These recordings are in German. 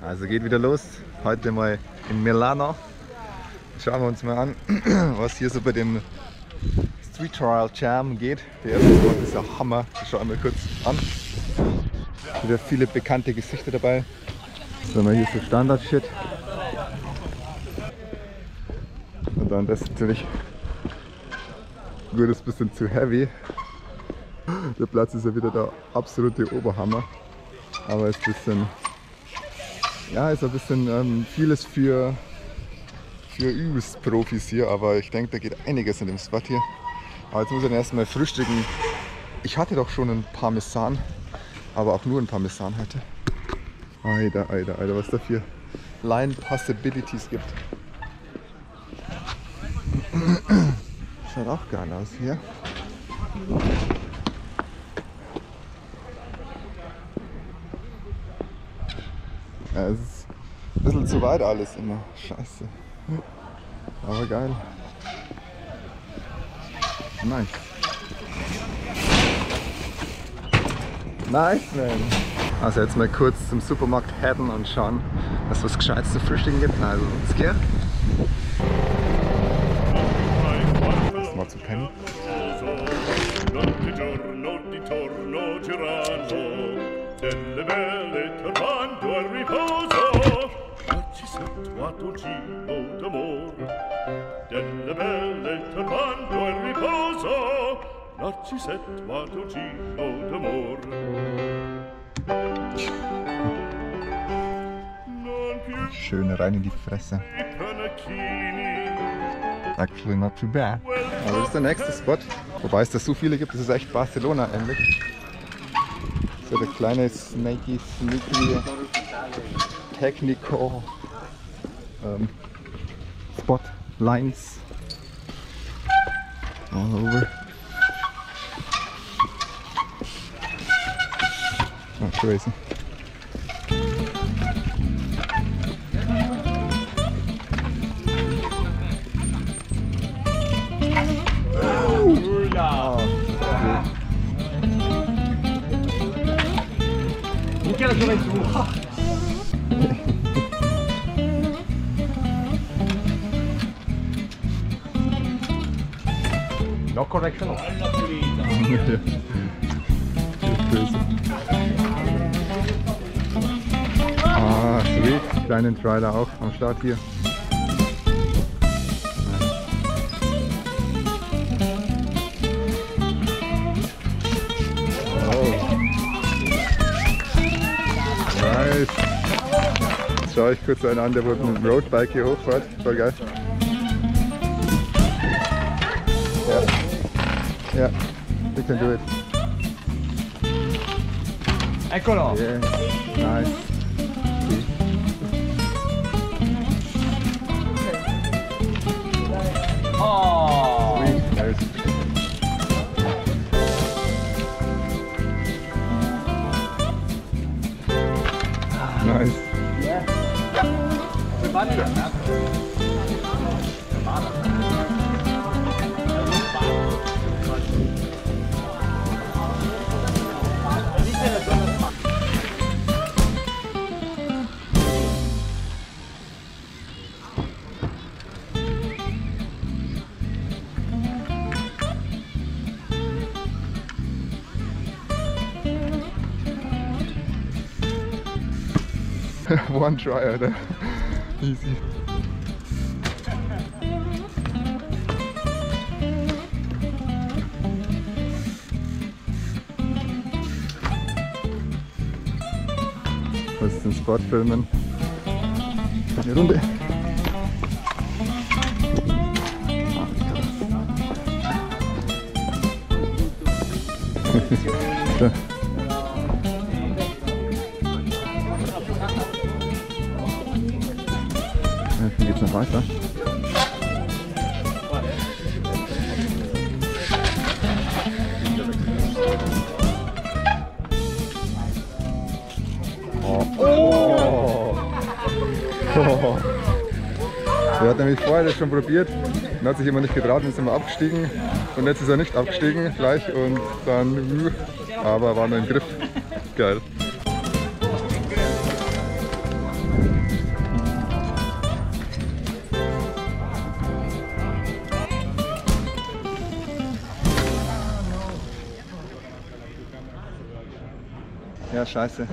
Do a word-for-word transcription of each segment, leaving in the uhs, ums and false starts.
Also geht wieder los. Heute mal in Milano. Schauen wir uns mal an, was hier so bei dem Street Trial Jam geht. Der erste Spot ist ja Hammer. Schauen wir kurz an. Wieder viele bekannte Gesichter dabei. So, mal hier so Standard-Shit. Und dann das natürlich. Gut, das ist ein bisschen zu heavy. Der Platz ist ja wieder der absolute Oberhammer. Aber ist ein bisschen. Ja, ist ein bisschen ähm, vieles für, für übelst Profis hier, aber ich denke, da geht einiges in dem Spot hier. Aber jetzt muss ich dann erstmal frühstücken. Ich hatte doch schon ein Parmesan, aber auch nur ein Parmesan heute. Alter, alter, alter, was da für Line Possibilities gibt. Schaut auch geil aus hier. Ja, es ist ein bisschen zu weit alles immer. Scheiße. Aber geil. Nice. Nice, man. Also jetzt mal kurz zum Supermarkt headen und schauen, dass was Gescheites zu frühstücken gibt. Also, es geht. Mal zu pennen. Delle belle turbando al riposo, ci situato giro d'amor. Delle belle turbando al riposo, ci situato giro d'amor. Schön rein in die Fresse. Actually not too bad. Aber das ist der nächste Spot. Wobei es da so viele gibt, das ist echt Barcelona ähnlich. So der kleine Snaky, Sneaky, Technico ähm, Spot Lines all over. Oh, crazy. No correction. Ah, sweet. Kleinen Trailer auch am Start hier. Jetzt schaue ich kurz einen an, der mit dem Roadbike hier hochfährt. Voll geil. Ja, ja, you can do it. Eccolo! Yeah, nice. Oh! Sweet, nice. Nice. Yeah. Everybody here, man. One try, Alter. Easy. Was ist den Spot filmen? Eine Runde. So. Dann geht's noch weiter. Oh. Oh. Oh. Er hat nämlich vorher das schon probiert und hat sich immer nicht getraut und ist immer abgestiegen. Und jetzt ist er nicht abgestiegen gleich und dann, aber war nur im Griff. Geil. Ja, scheiße.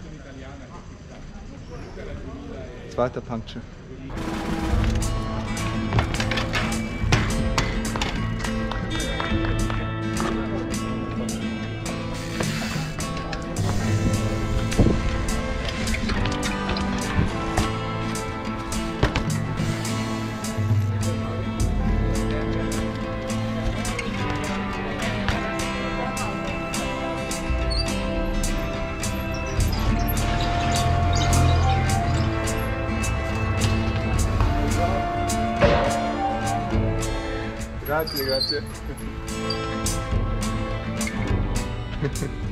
Zweiter Puncture. Grazie, grazie.